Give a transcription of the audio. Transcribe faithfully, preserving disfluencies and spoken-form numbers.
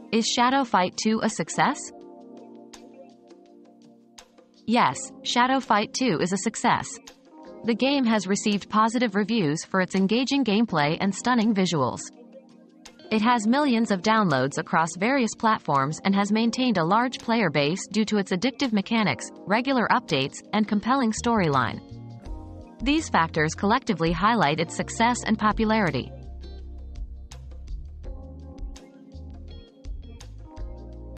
Is Shadow Fight two a success? Yes, Shadow Fight two is a success. The game has received positive reviews for its engaging gameplay and stunning visuals. It has millions of downloads across various platforms and has maintained a large player base due to its addictive mechanics, regular updates, and compelling storyline. These factors collectively highlight its success and popularity.